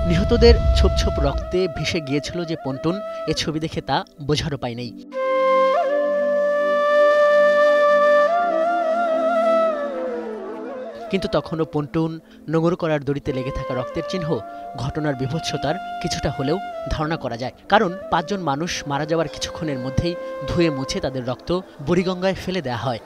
নিহতদের ছোপ ছোপ রক্তে ভেসে গিয়েছিল যে পন্টুন, এ ছবি দেখে তা বোঝার উপায় নেই। কিন্তু তখনও পন্টুন, নোঙর করার দড়িতে লেগে থাকা রক্তের চিহ্ন ঘটনার বীভৎসতার কিছুটা হলেও ধারণা করা যায়। কারণ ৫ জন মানুষ মারা যাওয়ার কিছুক্ষণের মধ্যেই ধুয়ে মুছে তাদের রক্ত বুড়িগঙ্গায় ফেলে দেয়া হয়।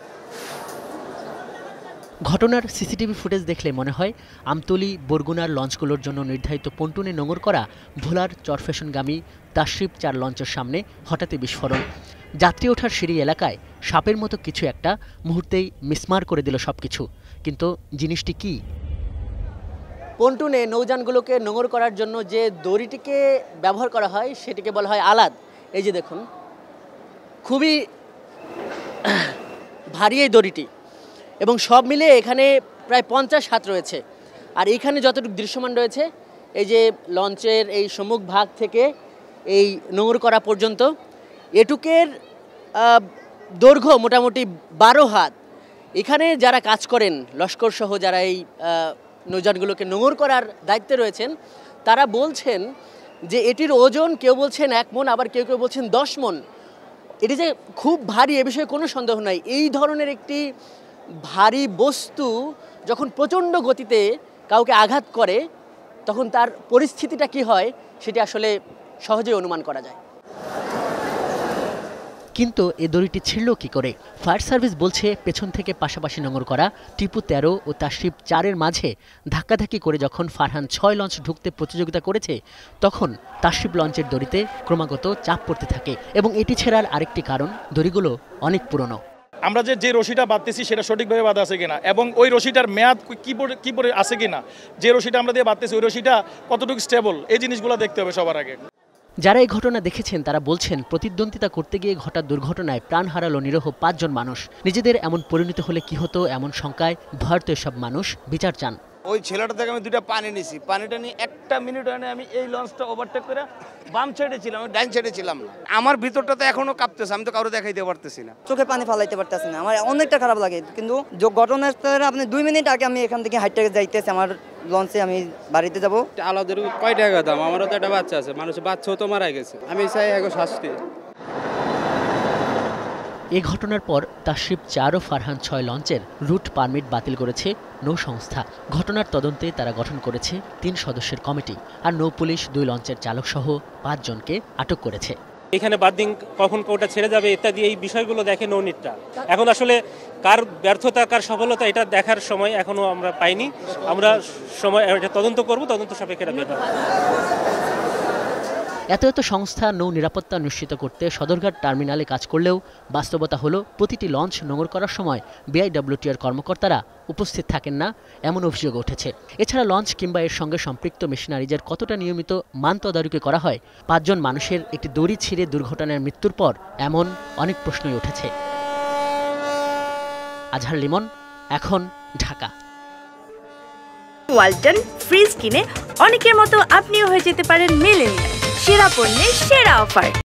ঘটনার সিসিটিভি ফুটেজ দেখলে মনে হয় আমতলী বরগুনার লঞ্চগুলোর জন্য নির্ধারিত পন্টুনে নোঙর করা ভোলার চরফ্যাশনগামী তাশরিফ ৪ লঞ্চের সামনে হঠাৎই বিস্ফোরণ। যাত্রী ওঠার সিঁড়ি এলাকায় সাপের মতো কিছু একটা মুহূর্তেই মিসমার করে দিল সবকিছু। কিন্তু জিনিসটি কি? পন্টুনে নৌযানগুলোকে নোঙর করার জন্য যে দড়িটিকে ব্যবহার করা হয় সেটিকে বলা হয় আলাদ। এই যে দেখুন, খুবই ভারী এই দড়িটি, এবং সব মিলে এখানে প্রায় 50 হাত রয়েছে। আর এইখানে যতটুকু দৃশ্যমান রয়েছে, এই যে লঞ্চের এই সম্মুখ ভাগ থেকে এই নোঙর করা পর্যন্ত, এটুকের দৈর্ঘ্য মোটামুটি 12 হাত। এখানে যারা কাজ করেন, লস্কর সহ যারা এই নৌযানগুলোকে নোঙর করার দায়িত্বে রয়েছেন, তারা বলছেন যে এটির ওজন কেউ বলছেন 1 মণ, আবার কেউ কেউ বলছেন 10 মণ। এটি যে খুব ভারী, এ বিষয়ে কোনো সন্দেহ নাই। এই ধরনের একটি ভারী বস্তু যখন প্রচণ্ড গতিতে কাউকে আঘাত করে, তখন তার পরিস্থিতিটা কি হয় সেটি আসলে সহজেই অনুমান করা যায়। কিন্তু এ দড়িটি ছিঁড়ল কি করে? ফায়ার সার্ভিস বলছে পেছন থেকে পাশাপাশি নোঙর করা টিপু 13 ও তাশরিফ 4-এর মাঝে ধাক্কাধাক্কি করে যখন ফারহান 6 লঞ্চ ঢুকতে প্রতিযোগিতা করেছে, তখন তাশরিফ লঞ্চের দড়িতে ক্রমাগত চাপ পড়তে থাকে। এবং এটি ছেঁড়ার আরেকটি কারণ, দড়িগুলো অনেক পুরনো। আমরা যে রশিটা বাঁধতেছি সেটা সঠিকভাবে বাঁধা আছে কিনা, এবং ওই রশিটার মেয়াদ কি পরে আছে কিনা, যে রশিটা আমরা দিয়ে বাঁধতেছি ওই রশিটা কতটুকু স্টেবল, এই জিনিসগুলো দেখতে হবে সবার আগে। যারা এই ঘটনা দেখেছেন তারা বলছেন, প্রতিদ্বন্দ্বিতা করতে গিয়ে ঘটা দুর্ঘটনায় প্রাণ হারালো নিরীহ 5 জন মানুষ। নিজেদের এমন পরিণতি হলে কি হতো, এমন শঙ্কায় ভয়ার্ত এসব মানুষ বিচার চান। ওই ছেলেটা থেকে আমি 2টা পানি নিছি, পানিটা নিয়ে 1 মিনিট হয় না আমি এই লঞ্চটা ওভারটেক করে বাম সাইডে ছিলাম, আমি ডান সাইডে ছিলাম না। আমার ভিতরটা তো এখনো কাঁপতেছে, আমি তো কারো দেখাইতে পারতেছি না, চোখে পানি ফালাইতে পারতেছি না। আমার অনেকটা খারাপ লাগে। কিন্তু ঘটনাস্থলে আপনি 2 মিনিট আগে আমি এখান থেকে হাইটে যাইতেছি, আমার লঞ্চে আমি বাড়িতে যাব। আলাদের কয় টাকা দাম? আমারও তো একটা বাচ্চা আছে, মানুষের বাচ্চাও তো মারা গেছে। আমি চাই এখন শাস্তি। এ ঘটনার পর তাশরিফ 4 ও ফারহান 6 লঞ্চের রুট পারমিট বাতিল করেছে নৌ সংস্থা। ঘটনার তদন্তে তারা গঠন করেছে 3 সদস্যের কমিটি। আর নৌ পুলিশ 2 লঞ্চের চালক সহ 5 জনকে আটক করেছে। এখানে বার্দিং কখন কোটা ছেড়ে যাবে ইত্যাদি এই বিষয়গুলো দেখে নৌনীতটা। এখন আসলে কার ব্যর্থতা কার সফলতা এটা দেখার সময় এখনো আমরা পাইনি। আমরা সময় এটা তদন্ত করব, তদন্ত সাপেক্ষে এটা বের হবে। এত সংস্থা নৌ নিরাপত্তা নিশ্চিত করতে সদরঘাট টার্মিনালে কাজ করলেও বাস্তবতা হলো প্রতিটি লঞ্চ নোঙর করার সময় বিআইডব্লিউটিআর কর্মকর্তারা উপস্থিত থাকেন না, এমন অভিযোগ উঠেছে। এছাড়া লঞ্চ কিংবা এর সঙ্গে সম্পৃক্ত মেশিনারিজের কতটা নিয়মিত মান তদারকি করা হয়? 5 জন মানুষের একটি দড়ি ছিঁড়ে দুর্ঘটনার মৃত্যুর পর এমন অনেক প্রশ্নই উঠেছে। আজহার লিমন, এখন, ঢাকা। ওয়ালটন ফ্রিজ কিনে অনেকের মতো আপনিও হয়ে যেতে পারেন মিলেনিয়াল। সেরা পণ্যের সেরা অফার।